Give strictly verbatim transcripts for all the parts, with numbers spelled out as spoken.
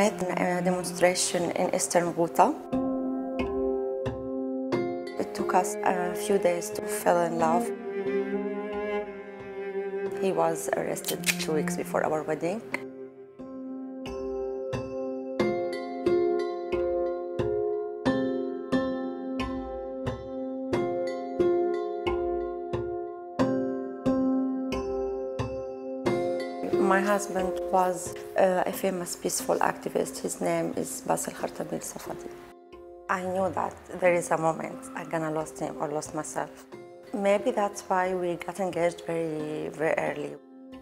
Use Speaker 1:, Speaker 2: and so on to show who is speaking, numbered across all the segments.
Speaker 1: met in a demonstration in Eastern Ghouta. It took us a few days to fall in love. He was arrested two weeks before our wedding. My husband was uh, a famous peaceful activist. His name is Bassel Khartabil Safadi. I knew that there is a moment I'm gonna lose him or lose myself. Maybe that's why we got engaged very, very early.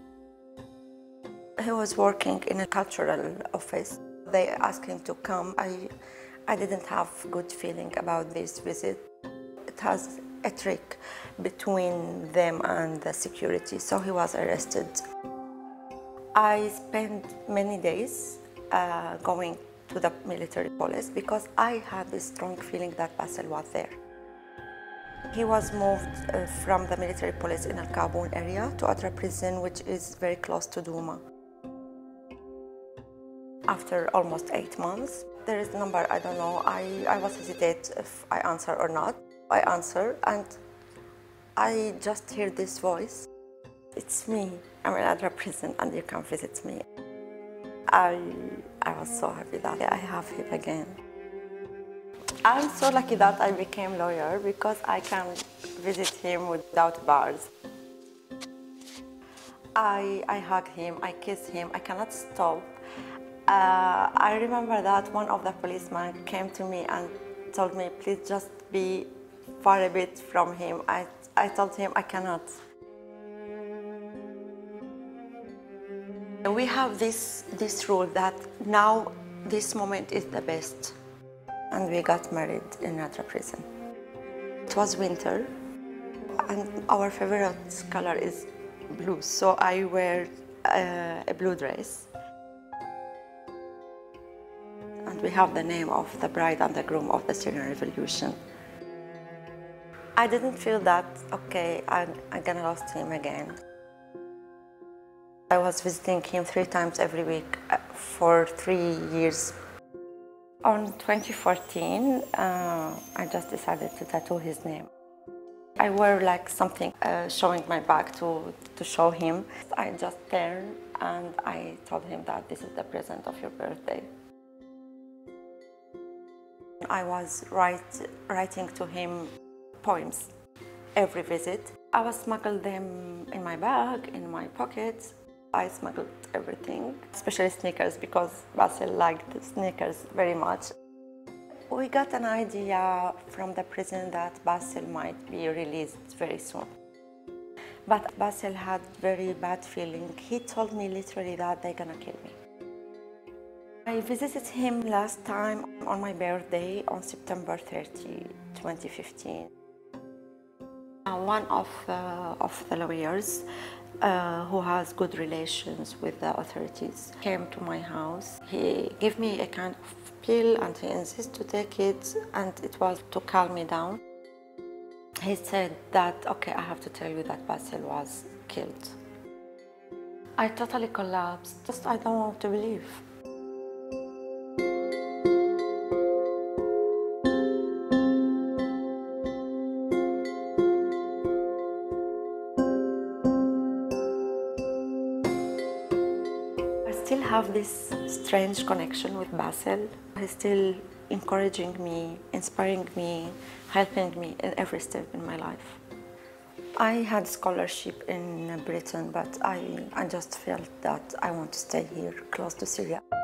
Speaker 1: He was working in a cultural office. They asked him to come. I, I didn't have good feeling about this visit. It has a trick between them and the security, so he was arrested. I spent many days uh, going to the military police because I had this strong feeling that Bassel was there. He was moved uh, from the military police in Al Kaboun area to Adra prison, which is very close to Douma. After almost eight months, there is a number, I don't know, I, I was hesitate if I answer or not. I answer and I just hear this voice. It's me. I'm in Adra prison and you can visit me. I, I was so happy that I have him again. I'm so lucky that I became lawyer because I can visit him without bars. I, I hug him, I kiss him, I cannot stop. Uh, I remember that one of the policemen came to me and told me, please just be far a bit from him. I, I told him I cannot. We have this, this rule that now this moment is the best. And we got married in Adra prison. It was winter, and our favorite color is blue, so I wear uh, a blue dress. And we have the name of the bride and the groom of the Syrian Revolution. I didn't feel that, okay, I'm, I'm gonna lose him again. I was visiting him three times every week for three years. On twenty fourteen, uh, I just decided to tattoo his name. I wear like something uh, showing my back to, to show him. I just turned and I told him that this is the present of your birthday. I was write, writing to him poems every visit. I was smuggled them in my bag, in my pockets. I smuggled everything, especially sneakers, because Bassel liked sneakers very much. We got an idea from the prison that Bassel might be released very soon. But Bassel had very bad feeling. He told me literally that they're gonna kill me. I visited him last time on my birthday on September thirtieth, twenty fifteen. Uh, one of, uh, of the lawyers uh, who has good relations with the authorities came to my house. He gave me a kind of pill and he insisted to take it, and it was to calm me down. He said that, okay, I have to tell you that Bassel was killed. I totally collapsed. Just I don't want to believe. I still have this strange connection with Bassel. He's still encouraging me, inspiring me, helping me in every step in my life. I had scholarship in Britain, but I, I just felt that I want to stay here, close to Syria.